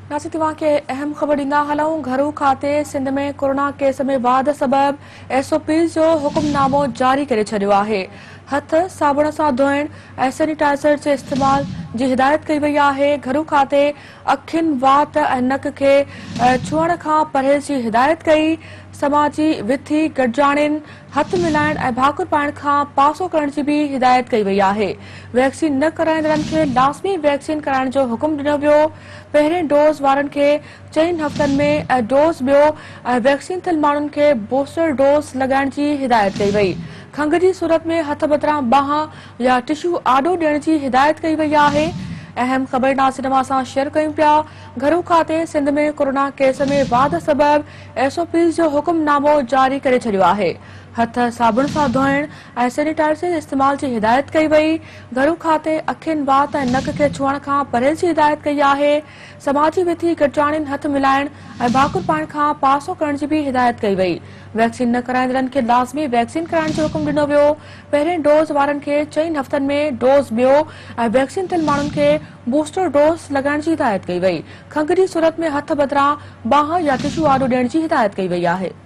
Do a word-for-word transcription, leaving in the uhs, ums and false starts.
नासिक तव्हां खे अहम ख़बर ॾींदा हलूं। घरू खाते सिंध में कोरोना केस में वाध सबब एसओपी जो हुकुमनामो जारी करे छॾियो आहे। हथ साबुण सां धोइण ऐं सैनिटाइज़र जे इस्तेमाल जी हिदायत कई वई आहे। घरू खाते अखियुनि वात ऐं नक खे छुअण खां परहेज़ जी हिदायत कई। समाजी विथी गॾिजाणियुनि हथ मिलाइण ऐं भाकुर पाइण खां पासो करण जी भी हिदायत कई वई आहे। वैक्सीन न कराईंदड़नि खे लाज़मी वैक्सीन कराइण जो हुकुम ॾिनो वियो। पहिरें डोज़ वारनि खे चइनि हफ़्तनि में ऐं डोज़ ॿियो ऐं वैक्सीन थियल माण्हुनि खे बूस्टर डोज़ लॻाइण जी हिदायत कई वई। खंघ जी सूरत में हथ बदिरां बांह या टिश्यू आॾो ॾियण जी हिदायत कई वई आहे। अहम ख़बर नासिनमा सां शेयर कयूं पिया। घरू खाते सिंध में कोरोना केस में वाध सबब एसओपी जो हुकुमनामो जारी करे छॾियो आहे। हथ साबुण सां धोइण ऐं सैनिटाइज़र इस्तेमाल जी हिदायत कई वई। घरू खाते अखियुनि वात ऐं नक खे छुअण खां परहेज़ जी हिदायत कई आहे। समाजी विथी गॾिजाणियुनि हथ मिलाइण ऐं भाकुर पाइण खां पासो करण जी भी हिदायत कई वई। वैक्सीन न कराईंदड़नि खे लाज़मी वैक्सीन कराइण जो हुकुम ॾिनो वियो। पहिरें डोज़ वारनि खे चइनि हफ़्तनि में डोज़ ॿियो ऐं वैक्सीन थियल माण्हुनि खे बूस्टर डोज़ लॻाइण जी हिदायत कई वई। खंघ जी सूरत में हथ बदिरां बांह या टिश्यू आॾो ॾियण जी हिदायत कई वई आहे।